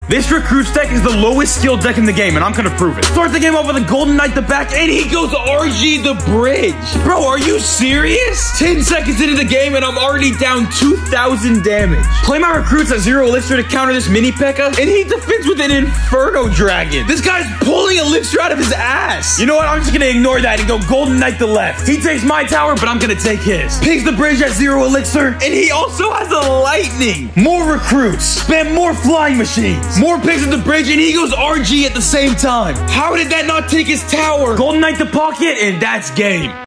This Recruits deck is the lowest skill deck in the game, and I'm gonna prove it. Start the game off with a Golden Knight the back, and he goes RG the bridge. Bro, are you serious? 10 seconds into the game, and I'm already down 2,000 damage. Play my Recruits at 0 Elixir to counter this mini P.E.K.K.A, and he defends with an Inferno Dragon. This guy's pulling Elixir out of his ass. You know what? I'm just gonna ignore that and go Golden Knight the left. He takes my tower, but I'm gonna take his. Pigs the bridge at 0 Elixir, and he also has a Lightning. More Recruits. Spam more Flying Machines. More pigs at the bridge, and he goes RG at the same time. How did that not take his tower? Golden Knight the pocket, and that's game.